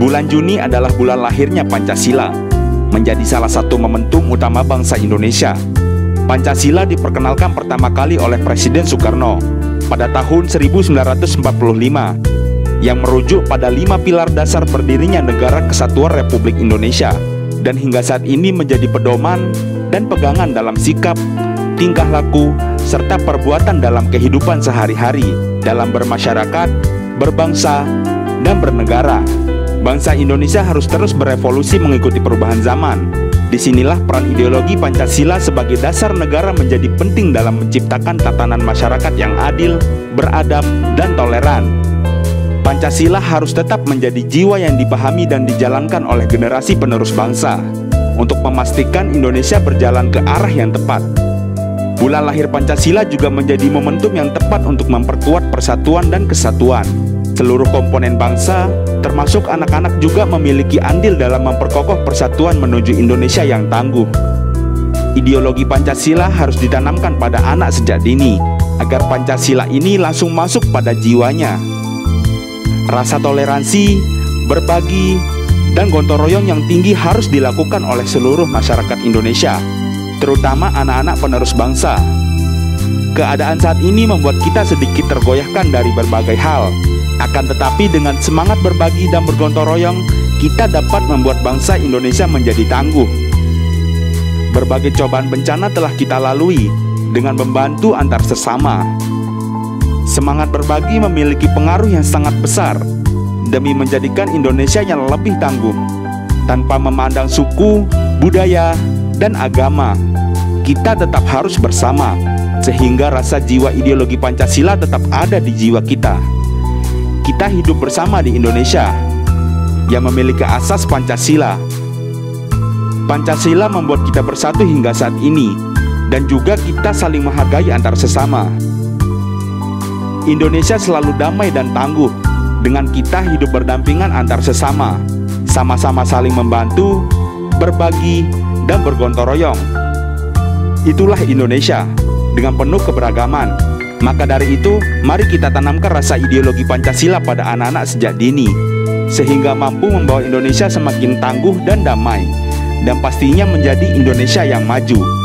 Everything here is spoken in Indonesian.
Bulan Juni adalah bulan lahirnya Pancasila, menjadi salah satu momentum utama bangsa Indonesia. Pancasila diperkenalkan pertama kali oleh Presiden Soekarno pada tahun 1945 yang merujuk pada 5 pilar dasar berdirinya Negara Kesatuan Republik Indonesia, dan hingga saat ini menjadi pedoman dan pegangan dalam sikap, tingkah laku, serta perbuatan dalam kehidupan sehari-hari dalam bermasyarakat, berbangsa, dan bernegara. Bangsa Indonesia harus terus berevolusi mengikuti perubahan zaman. Disinilah peran ideologi Pancasila sebagai dasar negara menjadi penting dalam menciptakan tatanan masyarakat yang adil, beradab, dan toleran. Pancasila harus tetap menjadi jiwa yang dipahami dan dijalankan oleh generasi penerus bangsa untuk memastikan Indonesia berjalan ke arah yang tepat. Bulan lahir Pancasila juga menjadi momentum yang tepat untuk memperkuat persatuan dan kesatuan. Seluruh komponen bangsa, termasuk anak-anak, juga memiliki andil dalam memperkokoh persatuan menuju Indonesia yang tangguh. Ideologi Pancasila harus ditanamkan pada anak sejak dini, agar Pancasila ini langsung masuk pada jiwanya. Rasa toleransi, berbagi, dan gotong royong yang tinggi harus dilakukan oleh seluruh masyarakat Indonesia, terutama anak-anak penerus bangsa. Keadaan saat ini membuat kita sedikit tergoyahkan dari berbagai hal. Akan tetapi dengan semangat berbagi dan bergotong royong, kita dapat membuat bangsa Indonesia menjadi tangguh. Berbagai cobaan bencana telah kita lalui dengan membantu antar sesama. Semangat berbagi memiliki pengaruh yang sangat besar demi menjadikan Indonesia yang lebih tangguh. Tanpa memandang suku, budaya, dan agama, kita tetap harus bersama, sehingga rasa jiwa ideologi Pancasila tetap ada di jiwa kita. Kita hidup bersama di Indonesia yang memiliki asas Pancasila. Pancasila membuat kita bersatu hingga saat ini, dan juga kita saling menghargai antar sesama. Indonesia selalu damai dan tangguh dengan kita hidup berdampingan antar sesama, sama-sama saling membantu, berbagi, dan bergotong royong. Itulah Indonesia dengan penuh keberagaman. Maka dari itu, mari kita tanamkan rasa ideologi Pancasila pada anak-anak sejak dini, sehingga mampu membawa Indonesia semakin tangguh dan damai, dan pastinya menjadi Indonesia yang maju.